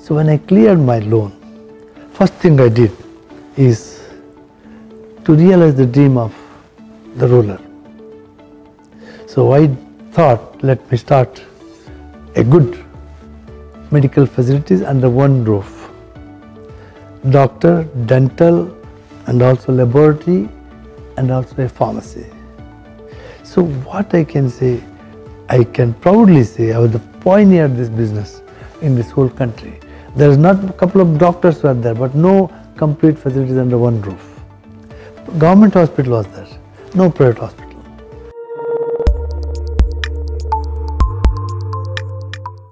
So when I cleared my loan, first thing I did is to realize the dream of the ruler. So I thought, let me start a good medical facilities under one roof. Doctor, dental, and also laboratory, and also a pharmacy. So what I can say, I can proudly say I was the pioneer this business in this whole country. There is not a couple of doctors were there, but no complete facilities under one roof. Government hospital was there, no private hospital.